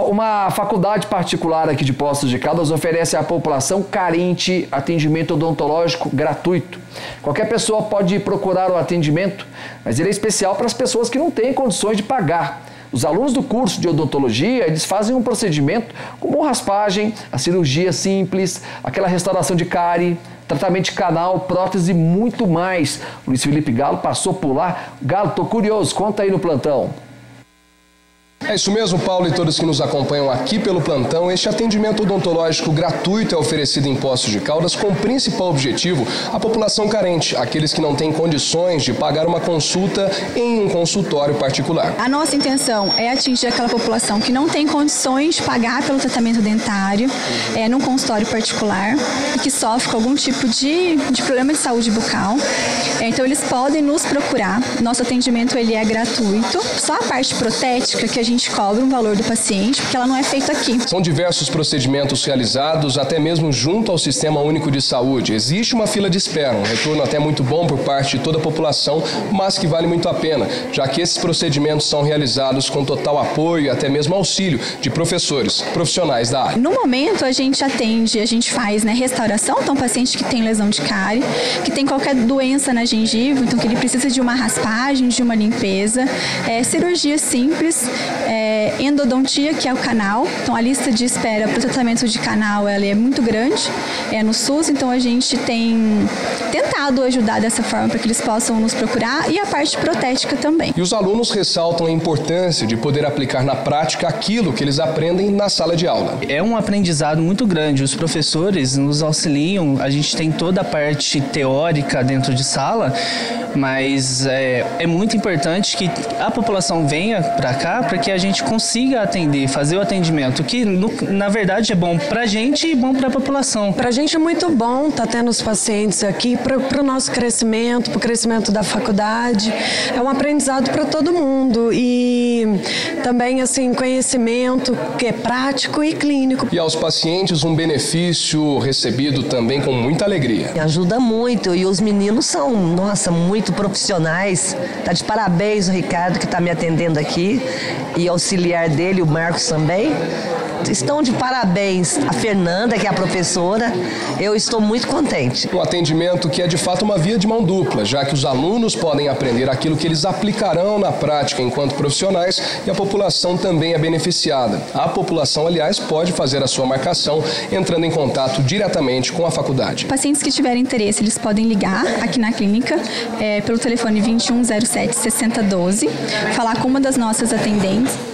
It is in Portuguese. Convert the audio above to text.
Uma faculdade particular aqui de Poços de Caldas oferece à população carente atendimento odontológico gratuito. Qualquer pessoa pode procurar o atendimento, mas ele é especial para as pessoas que não têm condições de pagar. Os alunos do curso de odontologia, eles fazem um procedimento como raspagem, a cirurgia simples, aquela restauração de cárie, tratamento de canal, prótese e muito mais. Luiz Felipe Galo passou por lá. Galo, tô curioso, conta aí no plantão. É isso mesmo, Paulo, e todos que nos acompanham aqui pelo plantão. Este atendimento odontológico gratuito é oferecido em Poços de Caldas com o principal objetivo a população carente, aqueles que não têm condições de pagar uma consulta em um consultório particular. A nossa intenção é atingir aquela população que não tem condições de pagar pelo tratamento dentário num consultório particular e que sofre com algum tipo de problema de saúde bucal. Então eles podem nos procurar. Nosso atendimento ele é gratuito, só a parte protética que a gente cobra um valor do paciente, porque ela não é feita aqui. São diversos procedimentos realizados, até mesmo junto ao Sistema Único de Saúde. Existe uma fila de espera, um retorno até muito bom por parte de toda a população, mas que vale muito a pena, já que esses procedimentos são realizados com total apoio e até mesmo auxílio de professores, profissionais da área. No momento, a gente faz restauração, então paciente que tem lesão de cárie, que tem qualquer doença na gengiva, então que ele precisa de uma raspagem, de uma limpeza, cirurgia simples, endodontia, que é o canal. Então a lista de espera para o tratamento de canal ela é muito grande no SUS, então a gente tem tentado ajudar dessa forma para que eles possam nos procurar, e a parte protética também. E os alunos ressaltam a importância de poder aplicar na prática aquilo que eles aprendem na sala de aula. É um aprendizado muito grande, os professores nos auxiliam, a gente tem toda a parte teórica dentro de sala, mas é muito importante que a população venha para cá para que a gente consiga atender, fazer o atendimento, que na verdade é bom para a gente e bom para a população. Para a gente é muito bom estar tendo os pacientes aqui para o nosso crescimento, para o crescimento da faculdade. É um aprendizado para todo mundo e também assim conhecimento que é prático e clínico. E aos pacientes um benefício recebido também com muita alegria. Ajuda muito e os meninos são, nossa, muito profissionais. Tá de parabéns o Ricardo que está me atendendo aqui e auxiliar dele, o Marcos também. Estão de parabéns a Fernanda, que é a professora. Eu estou muito contente. Um atendimento que é de fato uma via de mão dupla, já que os alunos podem aprender aquilo que eles aplicarão na prática enquanto profissionais e a população também é beneficiada. A população, aliás, pode fazer a sua marcação entrando em contato diretamente com a faculdade. Pacientes que tiverem interesse, eles podem ligar aqui na clínica pelo telefone 2107 6012, falar com uma das nossas atendentes.